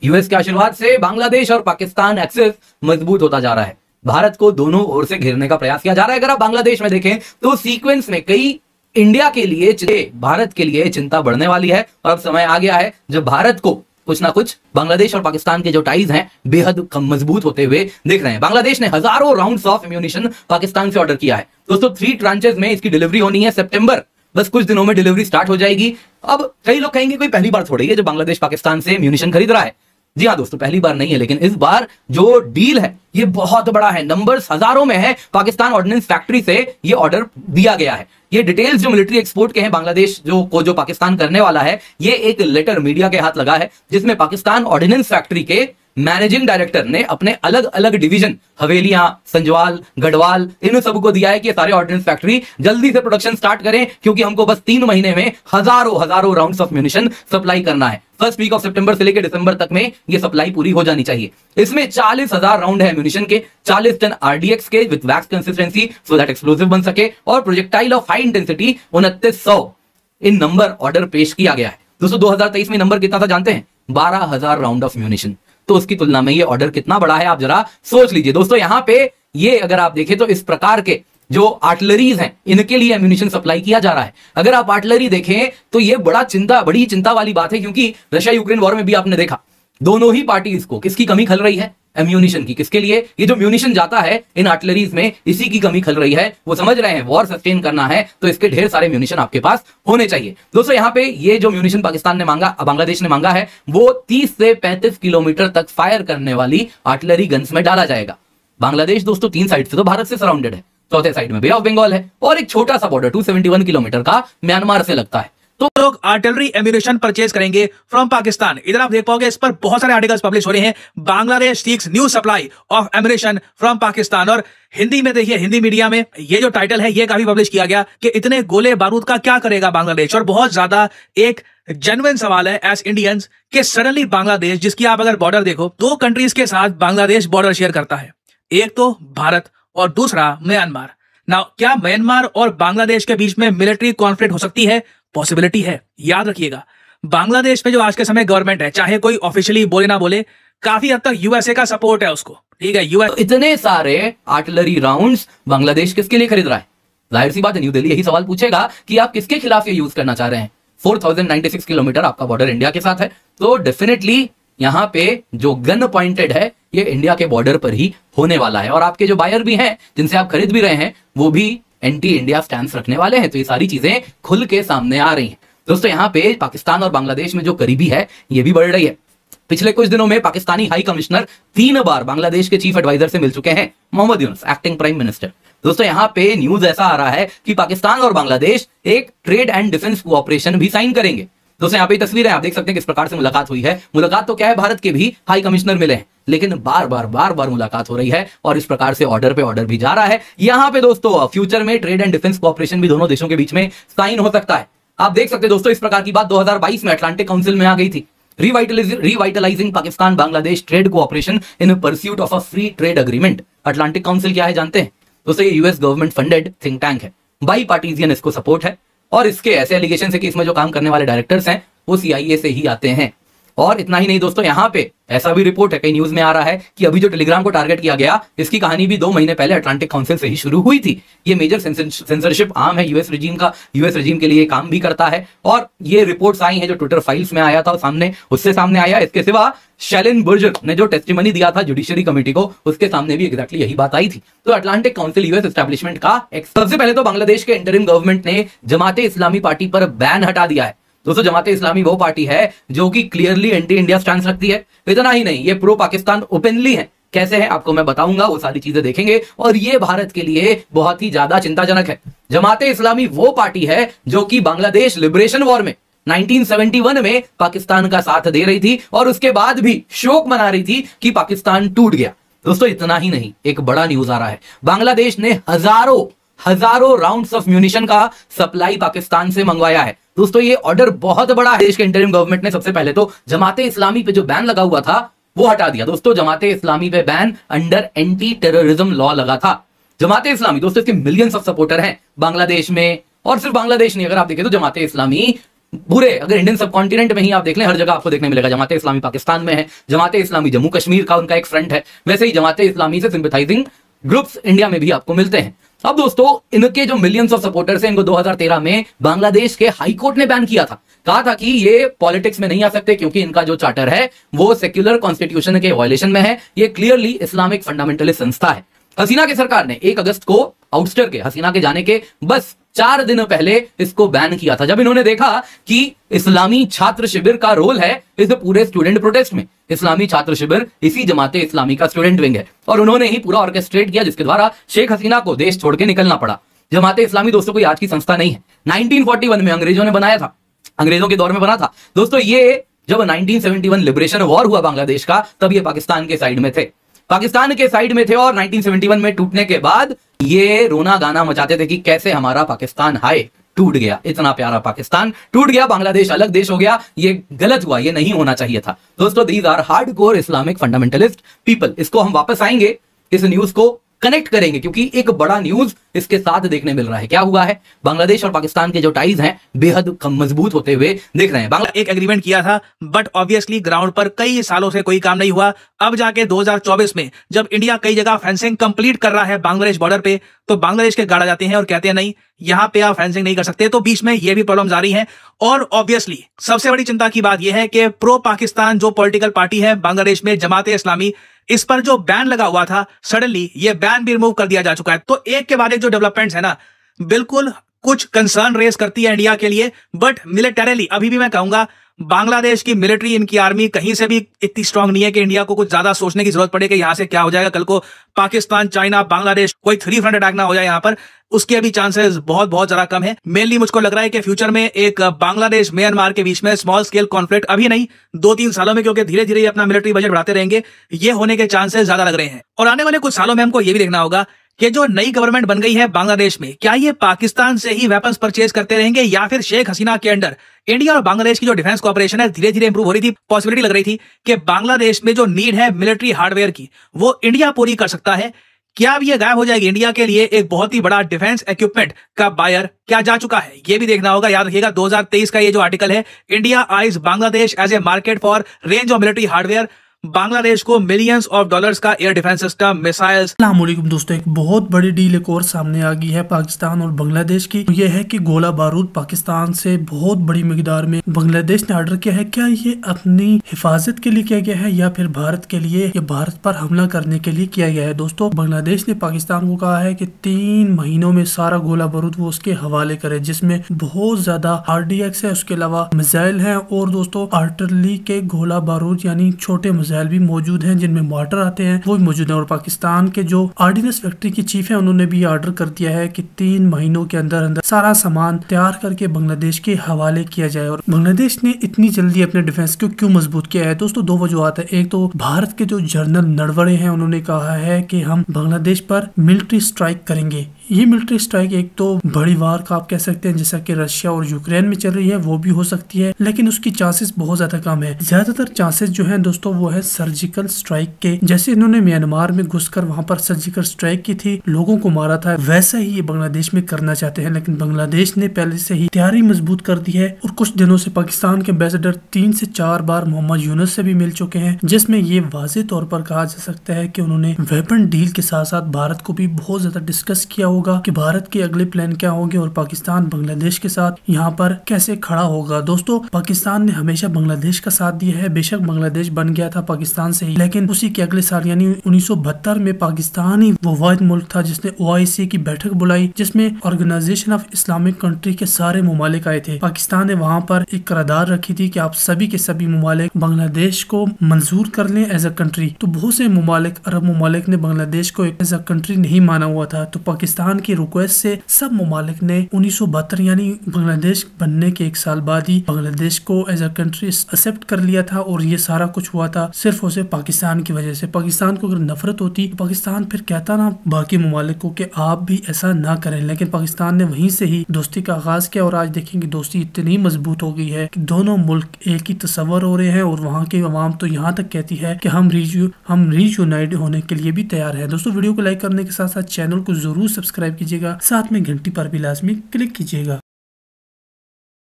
US के आशीर्वाद से बांग्लादेश और पाकिस्तान एक्सिस मजबूत होता जा रहा है। भारत को दोनों ओर से घेरने का प्रयास किया जा रहा है। अगर आप बांग्लादेश में देखें तो सीक्वेंस में कई इंडिया के लिए, भारत के लिए चिंता बढ़ने वाली है और अब समय आ गया है जब भारत को कुछ ना कुछ बांग्लादेश और पाकिस्तान के जो टाइज हैं बेहद मजबूत होते हुए दिख रहे हैं। बांग्लादेश ने हजारों राउंड्स ऑफ एम्यूनिशन पाकिस्तान से ऑर्डर किया है दोस्तों। 3 ट्रांचेस में इसकी डिलीवरी होनी है। सितंबर, बस कुछ दिनों में डिलीवरी स्टार्ट हो जाएगी। अब कई लोग कहेंगे कोई पहली बार थोड़ी है जो बांग्लादेश पाकिस्तान से एम्यूनिशन खरीद रहा है। जी हाँ दोस्तों, पहली बार नहीं है, लेकिन इस बार जो डील है ये बहुत बड़ा है, नंबर्स हजारों में है। पाकिस्तान ऑर्डिनेंस फैक्ट्री से ये ऑर्डर दिया गया है। ये डिटेल्स जो मिलिट्री एक्सपोर्ट के हैं बांग्लादेश जो पाकिस्तान करने वाला है, ये एक लेटर मीडिया के हाथ लगा है जिसमें पाकिस्तान ऑर्डिनेंस फैक्ट्री के मैनेजिंग डायरेक्टर ने अपने अलग अलग डिवीजन, हवेलियां, संजवाल, गढ़वाल, इन सबको दिया है कि ये सारे ऑर्डिनेंस फैक्ट्री जल्दी से प्रोडक्शन स्टार्ट करें, क्योंकि हमको बस 3 महीने में हजारों राउंड्स ऑफ म्यूनिशन सप्लाई करना है। फर्स्ट वीक ऑफ सितंबर से लेकर दिसंबर तक में ये सप्लाई पूरी हो जानी चाहिए। इसमें 40,000 राउंड है म्यूनिशन के, 40 टन आरडीएक्स के with wax consistency so that explosive बन सके, और projectile of high intensity 2900 in number order पेश किया गया है दोस्तों। 2023 में नंबर कितना था जानते हैं? 12,000 राउंड ऑफ म्यूनिशन। तो उसकी तुलना में ये ऑर्डर कितना बड़ा है आप जरा सोच लीजिए दोस्तों। यहां पे ये अगर आप देखें तो इस प्रकार के जो आर्टिलरीज हैं इनके लिए एम्यूनिशन सप्लाई किया जा रहा है। अगर आप आर्टिलरी देखें तो ये बड़ी चिंता वाली बात है, क्योंकि रशिया यूक्रेन वॉर में भी आपने देखा दोनों ही पार्टीज को किसकी कमी खल रही है? एम्यूनिशन की। किसके लिए? ये जो म्यूनिशन जाता है इन आर्टिलरीज में, इसी की कमी खल रही है। वो समझ रहे हैं वॉर सस्टेन करना है तो इसके ढेर सारे म्यूनिशन आपके पास होने चाहिए दोस्तों। यहाँ पे ये जो म्यूनिशन पाकिस्तान ने मांगा, बांग्लादेश ने मांगा है, वो 30 से 35 किलोमीटर तक फायर करने वाली आर्टिलरी गन्स में डाला जाएगा। बांग्लादेश दोस्तों 3 साइड से तो भारत से सराउंडेड है, चौथे साइड में बे ऑफ बंगाल है, और एक छोटा सा बॉर्डर 271 किलोमीटर का म्यांमार से लगता है। तो लोग आर्टिलरी एम्यूनिशन परचेज करेंगे फ्रॉम पाकिस्तान। इधर आप देख पाओगे, इस पर बहुत सारे आर्टिकल्स पब्लिश हो रहे हैं। Bangladesh seeks new supply of ammunition from Pakistan. और हिंदी में देखिए, हिंदी मीडिया में ये जो टाइटल है ये काफी पब्लिश किया गया कि इतने गोले बारूद का क्या करेगा बांग्लादेश। और बहुत ज्यादा एक जेन्युइन सवाल है एज इंडियंस कि सडनली बांग्लादेश, जिसकी आप अगर बॉर्डर देखो, 2 कंट्रीज के साथ बांग्लादेश बॉर्डर शेयर करता है, एक तो भारत और दूसरा म्यांमार। नाउ क्या म्यांमार और बांग्लादेश के बीच में मिलिट्री कॉन्फ्लिक्ट हो सकती है? पॉसिबिलिटी है। याद रखिएगा, बांग्लादेश में जो आज के समय गवर्नमेंट है, चाहे कोई ऑफिशियली बोले ना बोले, काफी हद तक यूएसए का सपोर्ट है उसको, ठीक है। यूएस इतने सारे आर्टिलरी राउंड्स बांग्लादेश किसके लिए खरीद रहा है? जाहिर सी बात है न्यू दिल्ली यही सवाल पूछेगा कि आप किसके खिलाफ ये यूज करना चाह रहे हैं। 4096 किलोमीटर आपका बॉर्डर इंडिया के साथ है, तो डेफिनेटली यहां पे जो गन पॉइंटेड है ये इंडिया के बॉर्डर पर ही होने वाला है। और आपके जो बायर भी हैं, जिनसे आप खरीद भी रहे हैं, वो भी एंटी इंडिया स्टैंड रखने वाले हैं। तो ये सारी चीजें खुल के सामने आ रही हैं दोस्तों। यहाँ पे पाकिस्तान और बांग्लादेश में जो करीबी है ये भी बढ़ रही है। पिछले कुछ दिनों में पाकिस्तानी हाई कमिश्नर 3 बार बांग्लादेश के चीफ एडवाइजर से मिल चुके हैं, Mohammad Yunus, acting prime minister. दोस्तों यहाँ पे न्यूज ऐसा आ रहा है कि पाकिस्तान और बांग्लादेश एक ट्रेड एंड डिफेंस कोऑपरेशन भी साइन करेंगे। दोस्तों यहाँ पे तस्वीरें आप देख सकते हैं किस प्रकार से मुलाकात हुई है। मुलाकात तो क्या है, भारत के भी हाई कमिश्नर मिले हैं, लेकिन बार बार मुलाकात हो रही है और इस प्रकार से ऑर्डर पे ऑर्डर भी जा रहा है। यहाँ पे दोस्तों फ्यूचर में ट्रेड एंड डिफेंस कोऑपरेशन भी दोनों देशों के बीच में साइन हो सकता है। आप देख सकते हैं दोस्तों, इस प्रकार की बात 2022 में अटलांटिक काउंसिल में आ गई थी। Revitalising Pakistan Bangladesh trade cooperation in pursuit of a free trade agreement. Atlantic Council क्या है जानते हैं दोस्तों? ये US government funded think tank है, बाई पार्टीजियन इसको सपोर्ट है, और इसके ऐसे एलिगेशन है कि इसमें जो काम करने वाले डायरेक्टर्स हैं वो CIA से ही आते हैं। और इतना ही नहीं दोस्तों, यहाँ पे ऐसा भी रिपोर्ट है, कई न्यूज में आ रहा है कि अभी जो टेलीग्राम को टारगेट किया गया, इसकी कहानी भी 2 महीने पहले अटलांटिक काउंसिल से ही शुरू हुई थी। ये मेजर सेंसरशिप आर्म है यूएस रजीम के लिए काम भी करता है। और ये रिपोर्ट्स आई हैं जो ट्विटर फाइल्स में आया था उससे सामने आया। इसके सिवा शैलिन बुर्जर ने जो टेस्टिमनी दिया था जुडिशरी कमेटी को, उसके सामने भी एग्जैक्टली यही बात आई थी। तो अटलांटिक काउंसिल यूएस एस्टैब्लिशमेंट का सबसे पहले तो बांग्लादेश के इंटरिम गवर्नमेंट ने जमाते इस्लामी पार्टी पर बैन हटा दिया है। दोस्तों जमाते इस्लामी वो पार्टी है जो कि क्लियरली एंटी इंडिया स्टैंड रखती है। इतना ही नहीं, ये प्रो पाकिस्तान ओपनली है। कैसे है आपको मैं बताऊंगा, वो सारी चीजें देखेंगे। और ये भारत के लिए बहुत ही ज्यादा चिंताजनक है। जमाते इस्लामी वो पार्टी है जो कि बांग्लादेश लिबरेशन वॉर में 1971 में पाकिस्तान का साथ दे रही थी और उसके बाद भी शोक मना रही थी कि पाकिस्तान टूट गया। दोस्तों इतना ही नहीं, एक बड़ा न्यूज आ रहा है। बांग्लादेश ने हजारों राउंड्स ऑफ म्यूनिशन का सप्लाई पाकिस्तान से मंगवाया है। दोस्तों ये ऑर्डर बहुत बड़ा है। देश के इंटरिम गवर्नमेंट ने सबसे पहले तो जमाते इस्लामी पे जो बैन लगा हुआ था वो हटा दिया। दोस्तों जमाते इस्लामी पे ban under anti terrorism law लगा था। जमाते इस्लामी दोस्तों इसके मिलियंस ऑफ सपोर्टर हैं बांग्लादेश में, और सिर्फ बांग्लादेश नहीं, अगर आप देखें तो जमाते इस्लामी पूरे अगर इंडियन सब कॉन्टिनेंट में ही आप देख लें, हर जगह आपको देखने मिलेगा जमाते इस्लामी पाकिस्तान में है, जमाते इस्लामी जम्मू कश्मीर का उनका एक फ्रंट है, वैसे ही जमाते इस्लामी से सिंपैथाइजिंग ग्रुप्स इंडिया में भी आपको मिलते हैं। अब दोस्तों, इनके जो मिलियंस ऑफ सपोर्टर्स हैं, इनको 2013 में बांग्लादेश के हाई कोर्ट ने बैन किया था। कहा था कि ये पॉलिटिक्स में नहीं आ सकते क्योंकि इनका जो चार्टर है वो सेक्युलर कॉन्स्टिट्यूशन के वायलेशन में है, ये क्लियरली इस्लामिक फंडामेंटलिस्ट संस्था है। हसीना की सरकार ने 1 अगस्त को आउटस्टर के, हसीना के जाने के बस 4 दिन पहले इसको बैन किया था, जब इन्होंने देखा कि इस्लामी छात्र शिविर का रोल है इस पूरे स्टूडेंट प्रोटेस्ट में। इस्लामी छात्र शिविर इसी जमाते इस्लामी का स्टूडेंट विंग है और उन्होंने ही पूरा ऑर्केस्ट्रेट किया, जिसके द्वारा शेख हसीना को देश छोड़ के निकलना पड़ा। जमाते इस्लामी दोस्तों कोई आज की संस्था नहीं है, 1941 में अंग्रेजों ने बनाया था, अंग्रेजों के दौर में बना था दोस्तों। ये जब 1971 लिबरेशन वॉर हुआ बांग्लादेश का, तब ये पाकिस्तान के साइड में थे, पाकिस्तान के साइड में थे और 1971 में टूटने के बाद ये रोना गाना मचाते थे कि कैसे हमारा पाकिस्तान हाय टूट गया, इतना प्यारा पाकिस्तान टूट गया, बांग्लादेश अलग देश हो गया, ये गलत हुआ, ये नहीं होना चाहिए था। दोस्तों, these are hardcore Islamic fundamentalist people. इसको हम वापस आएंगे, इस न्यूज को कनेक्ट करेंगे क्योंकि एक बड़ा न्यूज इसके साथ देखने मिल रहा है। क्या हुआ है, बांग्लादेश और पाकिस्तान के जो टाइज हैं बेहद मजबूत होते हुए दिख रहे हैं। एक एग्रीमेंट किया था बट ऑब्वियसली ग्राउंड पर कई सालों से कोई काम नहीं हुआ। अब जाके 2024 में जब इंडिया कई जगह फेंसिंग कंप्लीट कर रहा है बांग्लादेश बॉर्डर पे, तो बांग्लादेश के गार्ड आ जाते हैं और कहते हैं नहीं, यहाँ पे आप फेंसिंग नहीं कर सकते। तो बीच में ये भी प्रॉब्लम आ रही है और ऑब्वियसली सबसे बड़ी चिंता की बात यह है कि प्रो पाकिस्तान जो पॉलिटिकल पार्टी है बांग्लादेश में, जमाते इस्लामी, इस पर जो बैन लगा हुआ था सडनली ये बैन भी रिमूव कर दिया जा चुका है। तो एक के बाद एक जो डेवलपमेंट्स है ना, बिल्कुल कुछ कंसर्न रेज करती है इंडिया के लिए। बट मिलिटरीली अभी भी मैं कहूंगा बांग्लादेश की मिलिट्री, इनकी आर्मी कहीं से भी इतनी स्ट्रांग नहीं है कि इंडिया को कुछ ज्यादा सोचने की जरूरत पड़े कि यहां से क्या हो जाएगा कल को। पाकिस्तान, चाइना, बांग्लादेश कोई 3 फ्रंट अटैक ना हो जाए यहाँ पर, उसके भी चांसेस बहुत बहुत ज्यादा कम है। मेनली मुझको लग रहा है कि फ्यूचर में एक बांग्लादेश म्यांमार के बीच में स्मॉल स्केल कॉन्फ्लिक्ट, अभी नहीं 2-3 सालों में, क्योंकि धीरे धीरे ये अपना मिलिट्री बजट बढ़ाते रहेंगे, ये होने के चांसेस ज्यादा लग रहे हैं। और आने वाले कुछ सालों में हमको ये भी देखना होगा कि जो नई गवर्नमेंट बन गई है बांग्लादेश में, क्या ये पाकिस्तान से ही वेपन्स परचेज करते रहेंगे या फिर शेख हसीना के अंडर इंडिया और बांग्लादेश की जो डिफेंस कॉर्पोरेशन है धीरे धीरे इंप्रूव हो रही थी। पॉसिबिलिटी लग रही थी कि बांग्लादेश में जो नीड है मिलिट्री हार्डवेयर की, वो इंडिया पूरी कर सकता है। क्या अब ये गायब हो जाएगी? इंडिया के लिए एक बहुत ही बड़ा डिफेंस इक्विपमेंट का बायर क्या जा चुका है, ये भी देखना होगा। याद रखिएगा 2023 का ये जो आर्टिकल है, India eyes Bangladesh as a market for range of military hardware, Bangladesh को मिलियंस ऑफ डॉलर्स का एयर डिफेंस सिस्टम, मिसाइल्स। अस्सलाम वालेकुम दोस्तों, एक बहुत बड़ी डील एक और सामने आ गई है पाकिस्तान और बांग्लादेश की। यह है कि गोला बारूद पाकिस्तान से बहुत बड़ी मिकदार में बांग्लादेश ने ऑर्डर किया है। क्या ये अपनी हिफाजत के लिए किया गया है या फिर भारत के लिए, या भारत पर हमला करने के लिए किया गया है? दोस्तों, बांग्लादेश ने पाकिस्तान को कहा है कि 3 महीनों में सारा गोला बारूद वो उसके हवाले करे, जिसमें बहुत ज्यादा RDX है, उसके अलावा मिसाइल है और दोस्तों आर्टिलरी के गोला बारूद यानी छोटे भी मौजूद हैं, जिनमें मोटर आते हैं, वो भी मौजूद है। और पाकिस्तान के जो ऑर्डिनेंस फैक्ट्री की चीफ है, उन्होंने भी ऑर्डर कर दिया है कि 3 महीनों के अंदर अंदर सारा सामान तैयार करके बांग्लादेश के हवाले किया जाए। और बांग्लादेश ने इतनी जल्दी अपने डिफेंस को क्यों मजबूत किया है? दोस्तों, 2 वजूहत है। एक तो भारत के जो जनरल नरवणे हैं, उन्होंने कहा है कि हम बांग्लादेश पर मिलिट्री स्ट्राइक करेंगे। ये मिलिट्री स्ट्राइक एक तो बड़ी वार का आप कह सकते हैं, जैसा कि रशिया और यूक्रेन में चल रही है, वो भी हो सकती है, लेकिन उसकी चांसेस बहुत ज्यादा कम है। ज्यादातर चांसेस जो हैं दोस्तों वो है सर्जिकल स्ट्राइक के। जैसे इन्होंने म्यांमार में घुसकर वहां पर सर्जिकल स्ट्राइक की थी, लोगों को मारा था, वैसा ही ये बांग्लादेश में करना चाहते हैं। लेकिन बांग्लादेश ने पहले से ही तैयारी मजबूत कर दी है और कुछ दिनों से पाकिस्तान के एम्बेसडर 3 से 4 बार मोहम्मद यूनुस से भी मिल चुके हैं, जिसमें ये वाज़ेह तौर पर कहा जा सकता है कि उन्होंने वेपन डील के साथ साथ भारत को भी बहुत ज्यादा डिस्कस किया होगा कि भारत के अगले प्लान क्या होंगे और पाकिस्तान बांग्लादेश के साथ यहाँ पर कैसे खड़ा होगा। दोस्तों, पाकिस्तान ने हमेशा बांग्लादेश का साथ दिया है। बेशक बांग्लादेश बन गया था पाकिस्तान से ही, लेकिन उसी के अगले साल यानी 1972 में पाकिस्तान ही वो वाहिद मुल्क था जिसने OIC की बैठक बुलाई, जिसमें ऑर्गेनाइजेशन ऑफ इस्लामिक कंट्री के सारे ममालिक आए थे। पाकिस्तान ने वहाँ पर एक करारदाद रखी थी कि आप सभी के सभी ममालिक बांग्लादेश को मंजूर कर लें एज अ कंट्री। तो बहुत से ममालिक, अरब ममालिक ने बांग्लादेश को एज अ कंट्री नहीं माना हुआ था। तो पाकिस्तान की रिक्वेस्ट से सब ममालिक ने 1972 यानी बांग्लादेश बनने के 1 साल बाद ही बांग्लादेश को एज अ कंट्री एक्सेप्ट कर लिया था। और ये सारा कुछ हुआ था सिर्फ और सिर्फ पाकिस्तान की वजह से। पाकिस्तान को अगर नफरत होती तो पाकिस्तान फिर कहता ना बाकी ममालिक को कि आप भी ऐसा ना करें, लेकिन पाकिस्तान ने वहीं से ही दोस्ती का आगाज किया और आज देखेंगे दोस्ती इतनी मजबूत हो गई है कि दोनों मुल्क एक ही तस्वर हो रहे हैं। और वहाँ की आवाम तो यहाँ तक कहती है कि हम रीयूनाइट होने के लिए भी तैयार है। दोस्तों, वीडियो को लाइक करने के साथ साथ चैनल को जरूर सब्सक्राइब कीजिएगा, साथ में घंटी पर भी लाजमी क्लिक कीजिएगा।